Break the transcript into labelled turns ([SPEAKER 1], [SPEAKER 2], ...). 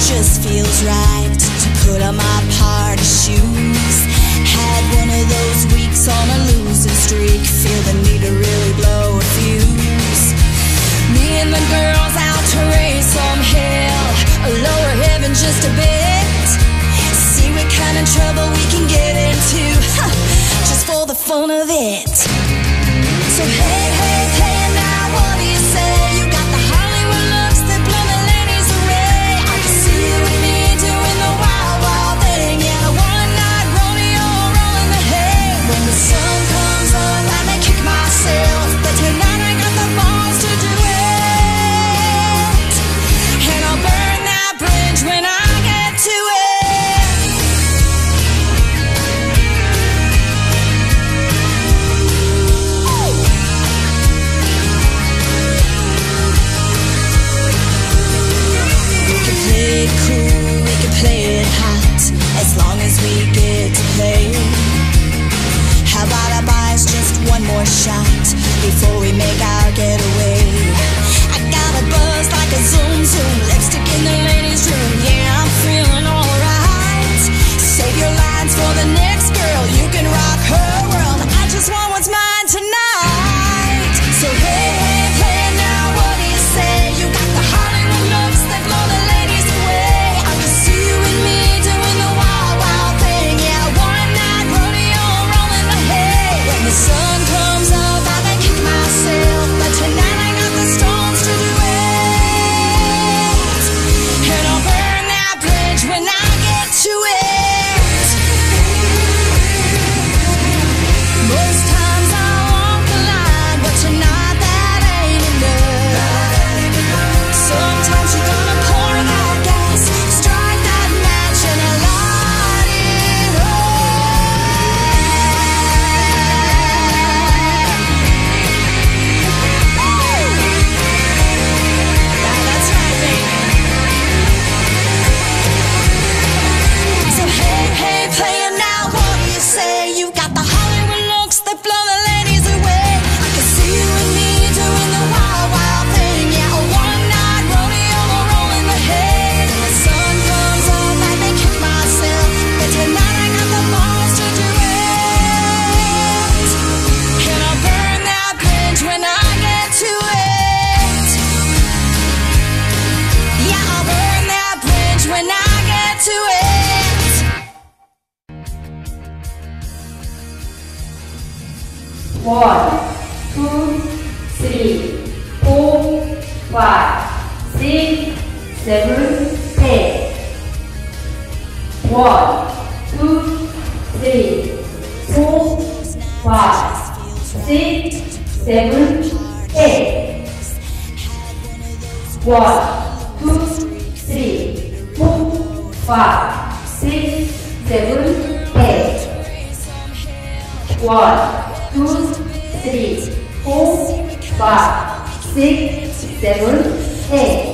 [SPEAKER 1] just feels right to put on my party shoes. Had one of those weeks on a losing streak, feel the need to really blow a fuse. Me and the girls out to raise some hell, lower heaven just a bit. See what kind of trouble we can get into, just for the fun of it. So hey, hey, hey, now what do you say? You got the Hollywood looks that blow the ladies away. I can see you and me doing the wild, wild thing. Yeah, one night rodeo rolling the hay. When the sun comes up, I may kick myself, but tonight I got the balls to do it. And I'll burn that bridge when I get to it. Cool, we can play it hot, as long as we get to play. How about I buy us just one more shot before we make our getaway? I got a buzz like a zoom zoom, lipstick in the ladies' room. Yeah, I'm feeling alright. Save your lines for the next girl, you can rock her world. I just want what's mine tonight. So hey, hey, hey, now what do you say? You got the Hollywood looks that blow the ladies away. I can see you and me doing the wild, wild thing. Yeah, one night rodeo rolling the hay. When the sun comes up, I may kick myself, but tonight I got the stones to do it. And I'll burn that bridge when I get to it. Most times I walk the line, but tonight that ain't enough. Sometimes you're gonna pour that gas, strike that match, and light it up. That's right, baby. So hey, hey, playin' now, what do you say? You got the Hollywood looks that blow the ladies away. I can see you and me doing the wild, wild thing. Yeah, a one night rodeo rolling the hay. When the sun comes up, I may kick myself, but tonight I got the balls to do it. And I'll burn that bridge when I get to it. Yeah, I'll burn that bridge when I get to it.
[SPEAKER 2] 1, 2, 3, 4, 5, 6, 7, 8. 1, 2, 3, 4, 5, 6, 7, 8. 1, 2, 3, 4, 5, 6, 7, 8. 1, 2, 3, 4, 5, 6, 7, 8.